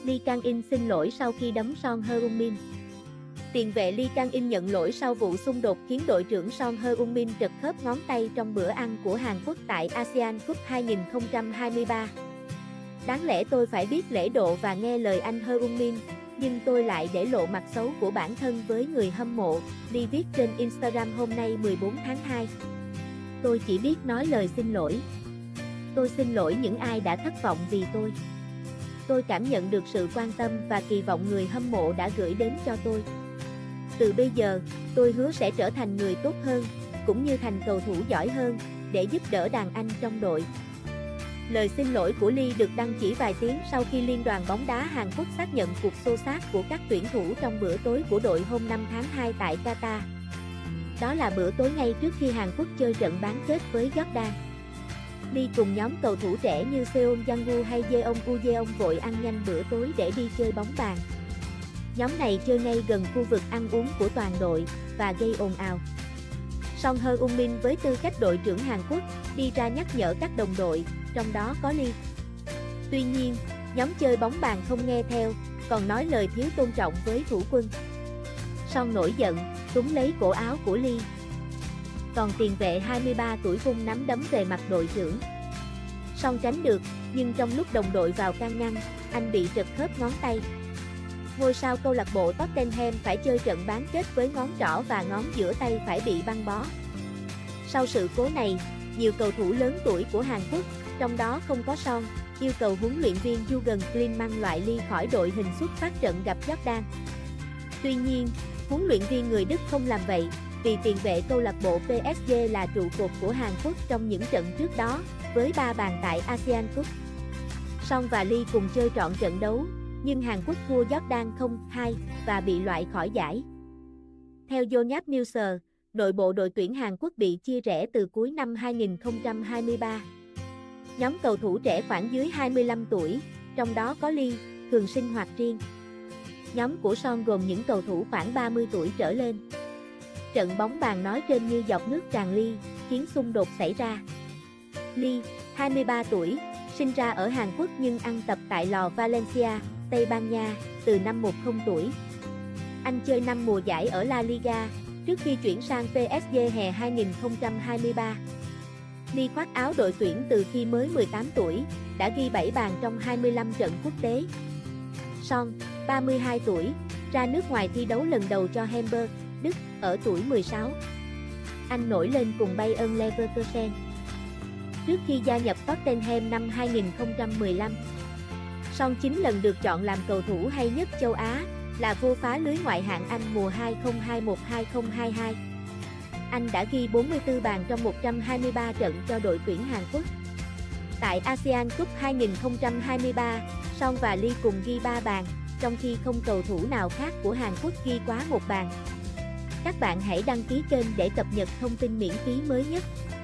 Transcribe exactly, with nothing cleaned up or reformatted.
Lee Kang-in xin lỗi sau khi đấm Son Heung-min. Tiền vệ Lee Kang-in nhận lỗi sau vụ xung đột khiến đội trưởng Son Heung-min trật khớp ngón tay trong bữa ăn của Hàn Quốc tại ASEAN Cup hai không hai ba. Đáng lẽ tôi phải biết lễ độ và nghe lời anh Heung-min, nhưng tôi lại để lộ mặt xấu của bản thân với người hâm mộ, Lee viết trên Instagram hôm nay mười bốn tháng hai. Tôi chỉ biết nói lời xin lỗi. Tôi xin lỗi những ai đã thất vọng vì tôi. Tôi cảm nhận được sự quan tâm và kỳ vọng người hâm mộ đã gửi đến cho tôi. Từ bây giờ, tôi hứa sẽ trở thành người tốt hơn, cũng như thành cầu thủ giỏi hơn, để giúp đỡ đàn anh trong đội. Lời xin lỗi của Lee được đăng chỉ vài tiếng sau khi Liên đoàn bóng đá Hàn Quốc xác nhận cuộc xô xát của các tuyển thủ trong bữa tối của đội hôm năm tháng hai tại Qatar. Đó là bữa tối ngay trước khi Hàn Quốc chơi trận bán kết với Jordan. Lee cùng nhóm cầu thủ trẻ như Seon Jang-woo hay Jeong Ujeong vội ăn nhanh bữa tối để đi chơi bóng bàn. Nhóm này chơi ngay gần khu vực ăn uống của toàn đội và gây ồn ào. Son Heung-min với tư cách đội trưởng Hàn Quốc đi ra nhắc nhở các đồng đội, trong đó có Lee. Tuy nhiên, nhóm chơi bóng bàn không nghe theo, còn nói lời thiếu tôn trọng với thủ quân. Son nổi giận, túm lấy cổ áo của Lee. Còn tiền vệ hai mươi ba tuổi vung nắm đấm về mặt đội trưởng. Son tránh được, nhưng trong lúc đồng đội vào can ngăn, anh bị trật khớp ngón tay. Ngôi sao câu lạc bộ Tottenham phải chơi trận bán kết với ngón trỏ và ngón giữa tay phải bị băng bó. Sau sự cố này, nhiều cầu thủ lớn tuổi của Hàn Quốc, trong đó không có Son, yêu cầu huấn luyện viên Jurgen Klinsmann loại Lee khỏi đội hình xuất phát trận gặp Jordan. Tuy nhiên, huấn luyện viên người Đức không làm vậy, vì tiền vệ câu lạc bộ pê ét giê là trụ cột của Hàn Quốc trong những trận trước đó, với ba bàn tại ASEAN Cup. Son và Lee cùng chơi trọn trận đấu, nhưng Hàn Quốc thua Jordan không hai và bị loại khỏi giải. Theo Yonhap News, nội bộ đội tuyển Hàn Quốc bị chia rẽ từ cuối năm hai không hai ba. Nhóm cầu thủ trẻ khoảng dưới hai mươi lăm tuổi, trong đó có Lee, thường sinh hoạt riêng. Nhóm của Son gồm những cầu thủ khoảng ba mươi tuổi trở lên. Trận bóng bàn nói trên như giọt nước tràn ly, khiến xung đột xảy ra. Lee, hai mươi ba tuổi, sinh ra ở Hàn Quốc nhưng ăn tập tại lò Valencia, Tây Ban Nha, từ năm mười tuổi. Anh chơi năm mùa giải ở La Liga, trước khi chuyển sang pê ét giê hè hai không hai ba. Lee khoác áo đội tuyển từ khi mới mười tám tuổi, đã ghi bảy bàn trong hai mươi lăm trận quốc tế. Son, ba mươi hai tuổi, ra nước ngoài thi đấu lần đầu cho Hamburg, Đức, ở tuổi mười sáu. Anh nổi lên cùng Bayer Leverkusen trước khi gia nhập Tottenham năm hai không một lăm. Son chín lần được chọn làm cầu thủ hay nhất châu Á, là vô phá lưới ngoại hạng Anh mùa hai không hai mốt hai không hai hai. Anh đã ghi bốn mươi tư bàn trong một trăm hai mươi ba trận cho đội tuyển Hàn Quốc. Tại ASEAN Cup hai không hai ba, Son và Lee cùng ghi ba bàn, trong khi không cầu thủ nào khác của Hàn Quốc ghi quá một bàn. Các bạn hãy đăng ký kênh để cập nhật thông tin miễn phí mới nhất.